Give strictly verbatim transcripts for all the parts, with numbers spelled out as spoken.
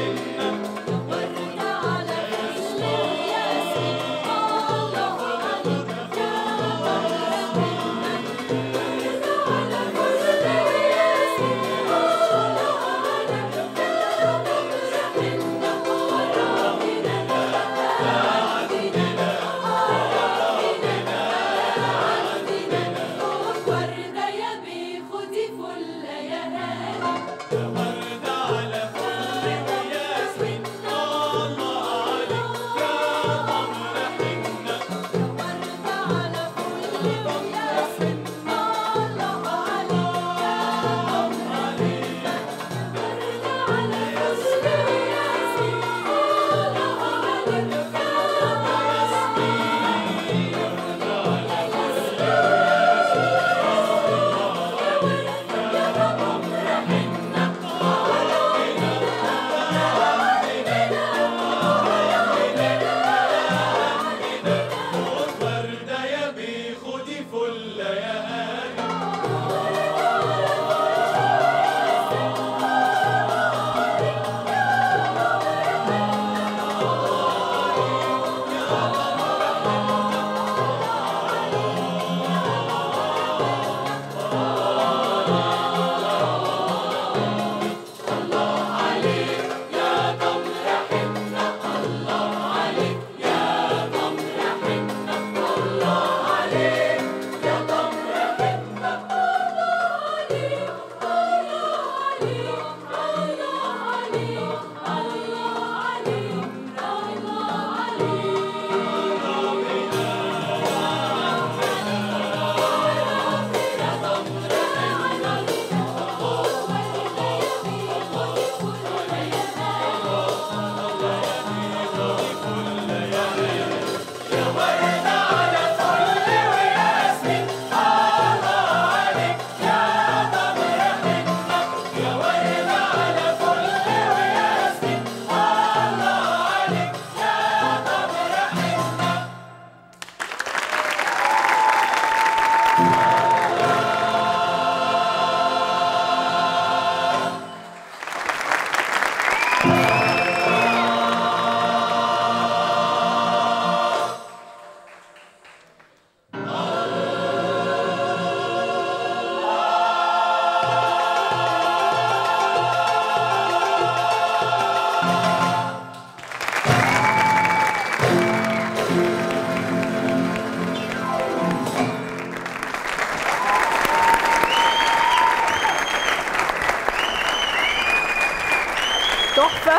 تحفه.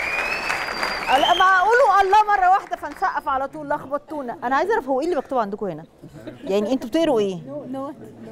ما اقولوا الله مره واحده فنسقف على طول، لخبطتونا. انا عايزه اعرف هو ايه اللي مكتوب عندكم هنا؟ يعني انتوا بتقروا ايه؟ نوت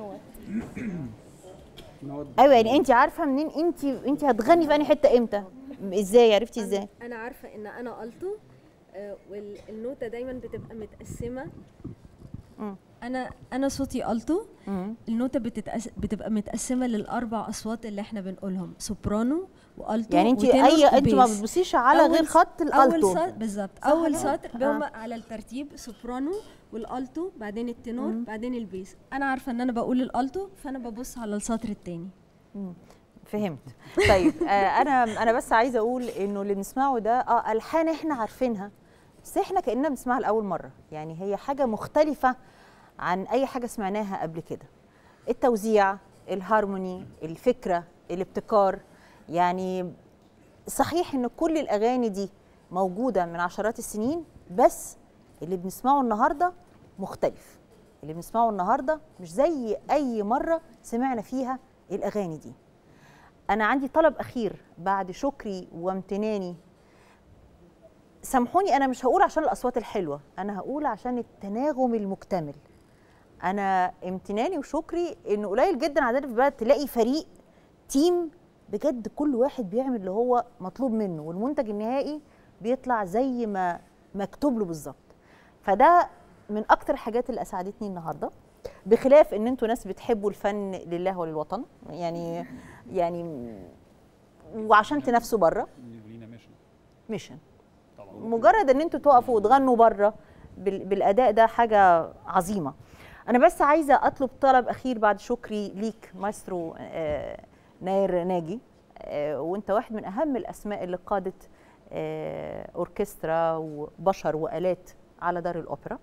نوت. ايوه يعني انت عارفه منين انت انت هتغني في انهي حته امتى؟ ازاي عرفتي ازاي؟ انا عارفه ان انا التو، والنوته دايما بتبقى متقسمه. امم انا انا صوتي التو. النوته بتتقس... بتبقى متقسمه للاربع اصوات اللي احنا بنقولهم، سوبرانو والتو. يعني انت اي انت ما بتبصيش على غير خط الالتو. اول سطر بالظبط، اول سطر بيهم آه. على الترتيب سوبرانو والالتو، بعدين التنور، مم. بعدين البيس. انا عارفه ان انا بقول الالتو، فانا ببص على السطر الثاني. فهمت. طيب آه انا انا بس عايزه اقول انه اللي بنسمعه ده اه الحان احنا عارفينها، بس احنا كاننا بنسمعها لاول مره، يعني هي حاجه مختلفه عن اي حاجه سمعناها قبل كده. التوزيع، الهارموني، الفكره، الابتكار. يعني صحيح ان كل الاغاني دي موجوده من عشرات السنين، بس اللي بنسمعه النهارده مختلف. اللي بنسمعه النهارده مش زي اي مره سمعنا فيها الاغاني دي. انا عندي طلب اخير بعد شكري وامتناني. سامحوني، انا مش هقول عشان الاصوات الحلوه، انا هقول عشان التناغم المكتمل. انا امتناني وشكري انه قليل جدا عندنا في البلد تلاقي فريق تيم بجد كل واحد بيعمل اللي هو مطلوب منه، والمنتج النهائي بيطلع زي ما مكتوب له بالظبط. فده من اكتر الحاجات اللي اسعدتني النهارده، بخلاف ان انتوا ناس بتحبوا الفن لله وللوطن، يعني يعني وعشان تنافسوا بره. ميشن مجرد ان انتوا تقفوا وتغنوا بره بالاداء ده حاجه عظيمه. انا بس عايزه اطلب طلب اخير بعد شكري ليك مايسترو آه ناير ناجي. آه، وانت واحد من اهم الاسماء اللي قادت آه، اوركسترا وبشر والات على دار الاوبرا.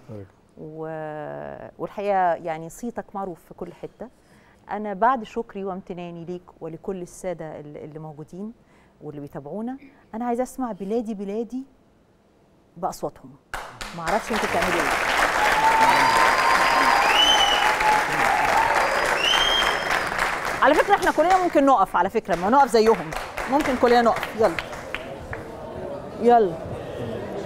والحقيقه يعني صيتك معروف في كل حته. انا بعد شكري وامتناني ليك ولكل الساده اللي موجودين واللي بيتابعونا، انا عايزه اسمع بلادي بلادي باصواتهم. ما اعرفش انتوا بتعملوا ايه. على فكره احنا كلنا ممكن نقف، على فكره ما نقف زيهم، ممكن كلنا نقف. يلا يلا